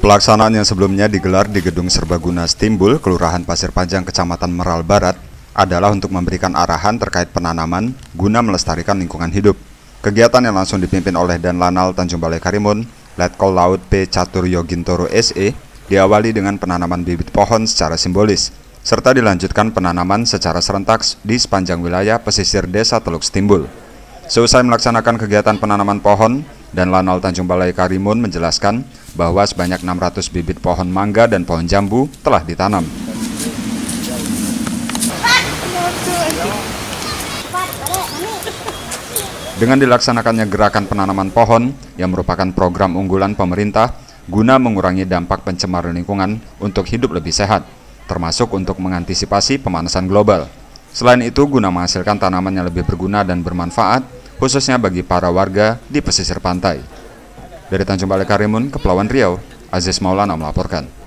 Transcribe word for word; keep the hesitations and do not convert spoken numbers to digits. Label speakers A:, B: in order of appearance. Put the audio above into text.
A: Pelaksanaan yang sebelumnya digelar di Gedung Serbaguna Stimbul, Kelurahan Pasir Panjang, Kecamatan Meral Barat, adalah untuk memberikan arahan terkait penanaman guna melestarikan lingkungan hidup. Kegiatan yang langsung dipimpin oleh Danlanal Tanjung Balai Karimun, Letkol Laut P. Caturyo Gintoro S E, diawali dengan penanaman bibit pohon secara simbolis, serta dilanjutkan penanaman secara serentak di sepanjang wilayah pesisir Desa Teluk Stimbul. Seusai melaksanakan kegiatan penanaman pohon, Danlanal Tanjung Balai Karimun menjelaskan bahwa sebanyak enam ratus bibit pohon mangga dan pohon jambu telah ditanam. Dengan dilaksanakannya gerakan penanaman pohon yang merupakan program unggulan pemerintah guna mengurangi dampak pencemaran lingkungan untuk hidup lebih sehat, termasuk untuk mengantisipasi pemanasan global. Selain itu, guna menghasilkan tanaman yang lebih berguna dan bermanfaat, khususnya bagi para warga di pesisir pantai. Dari Tanjung Balai Karimun, Kepulauan Riau, Aziz Maulana melaporkan.